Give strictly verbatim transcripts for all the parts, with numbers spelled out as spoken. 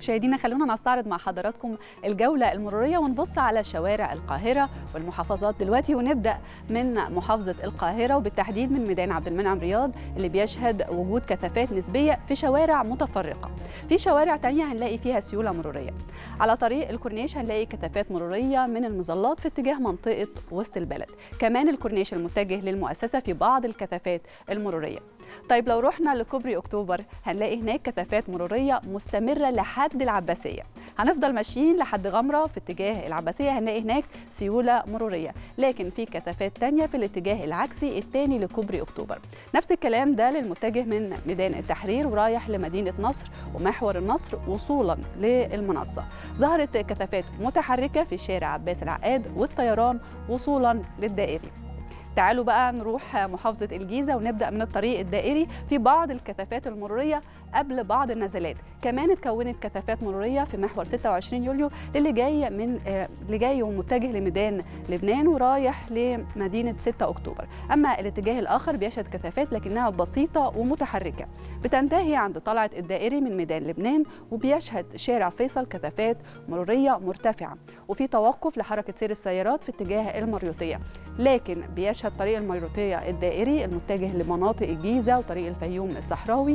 مشاهدينا خلونا نستعرض مع حضراتكم الجولة المرورية ونبص على شوارع القاهرة والمحافظات دلوقتي، ونبدأ من محافظة القاهرة وبالتحديد من ميدان عبد المنعم رياض اللي بيشهد وجود كثافات نسبية في شوارع متفرقة. في شوارع تانية هنلاقي فيها سيولة مرورية. على طريق الكورنيش هنلاقي كثافات مرورية من المظلات في اتجاه منطقة وسط البلد، كمان الكورنيش المتجه للمؤسسة في بعض الكثافات المرورية. طيب لو رحنا لكوبري أكتوبر هنلاقي هناك كثافات مرورية مستمرة لحد العباسية. هنفضل ماشيين لحد غمرة في اتجاه العباسية هنلاقي هناك سيولة مرورية، لكن في كثافات تانية في الاتجاه العكسي الثاني لكوبري أكتوبر. نفس الكلام ده للمتجه من ميدان التحرير ورايح لمدينة نصر ومحور النصر وصولا للمنصة. ظهرت كثافات متحركة في شارع عباس العقاد والطيران وصولا للدائري. تعالوا بقى نروح محافظة الجيزة ونبدأ من الطريق الدائري. في بعض الكثافات المرورية قبل بعض النزلات، كمان اتكونت كثافات مرورية في محور ستة وعشرين يوليو اللي جاي من اللي جاي ومتجه لميدان لبنان ورايح لمدينة ستة أكتوبر. أما الاتجاه الآخر بيشهد كثافات لكنها بسيطة ومتحركة، بتنتهي عند طلعة الدائري من ميدان لبنان، وبيشهد شارع فيصل كثافات مرورية مرتفعة وفي توقف لحركة سير السيارات في اتجاه المريوطية، لكن بيشهد طريق المريوطية الدائري المتجه لمناطق الجيزة وطريق الفيوم الصحراوي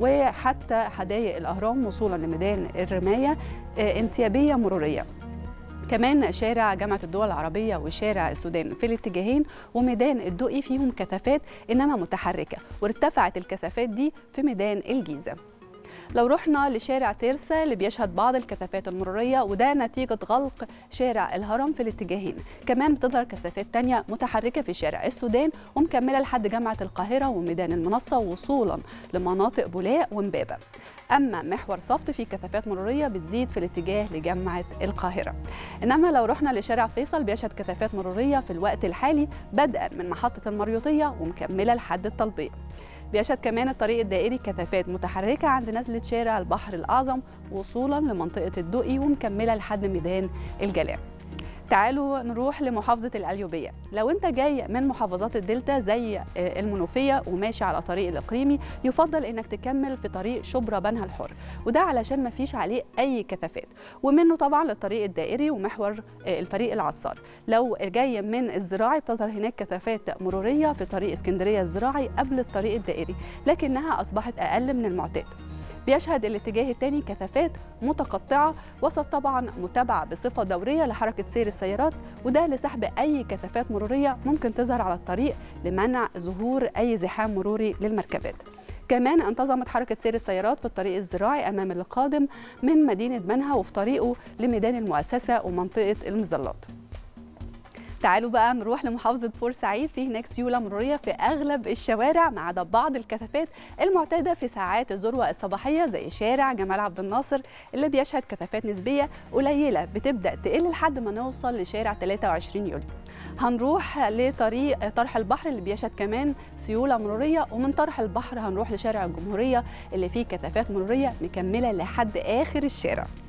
وحتى حدائق الأهرام وصولا لميدان الرماية انسيابية مرورية. كمان شارع جامعة الدول العربية وشارع السودان في الاتجاهين وميدان الدقي فيهم كثافات إنما متحركة، وارتفعت الكثافات دي في ميدان الجيزة. لو رحنا لشارع تيرسا اللي بيشهد بعض الكثافات المرورية وده نتيجة غلق شارع الهرم في الاتجاهين، كمان بتظهر كثافات تانية متحركة في شارع السودان ومكملة لحد جامعة القاهرة وميدان المنصة وصولا لمناطق بولاق ومبابة. أما محور صفت في كثافات مرورية بتزيد في الاتجاه لجامعة القاهرة. إنما لو رحنا لشارع فيصل بيشهد كثافات مرورية في الوقت الحالي بدءا من محطة المريوطية ومكملة لحد الطلبية. بيشهد كمان الطريق الدائري كثافات متحركة عند نزلة شارع البحر الأعظم وصولا لمنطقة الدقي ومكملة لحد ميدان الجلاء. تعالوا نروح لمحافظة القليوبية. لو انت جاي من محافظات الدلتا زي المنوفية وماشي على طريق الإقليمي يفضل انك تكمل في طريق شبرا بنها الحر، وده علشان ما فيش عليه اي كثافات، ومنه طبعا للطريق الدائري ومحور الفريق العصار. لو جاي من الزراعي بتظهر هناك كثافات مرورية في طريق اسكندرية الزراعي قبل الطريق الدائري لكنها أصبحت أقل من المعتاد. بيشهد الاتجاه الثاني كثافات متقطعة وسط طبعا متابعة بصفة دورية لحركة سير السيارات، وده لسحب أي كثافات مرورية ممكن تظهر على الطريق لمنع ظهور أي زحام مروري للمركبات. كمان انتظمت حركة سير السيارات في الطريق الزراعي أمام القادم من مدينة بنها وفي طريقه لميدان المؤسسة ومنطقة المظلات. تعالوا بقى نروح لمحافظة بورسعيد. في هناك سيولة مرورية في أغلب الشوارع ما عدا بعض الكثافات المعتادة في ساعات الذروة الصباحية زي شارع جمال عبد الناصر اللي بيشهد كثافات نسبية قليلة بتبدأ تقل لحد ما نوصل لشارع ثلاثة وعشرين يوليو. هنروح لطريق طرح البحر اللي بيشهد كمان سيولة مرورية، ومن طرح البحر هنروح لشارع الجمهورية اللي فيه كثافات مرورية مكملة لحد آخر الشارع.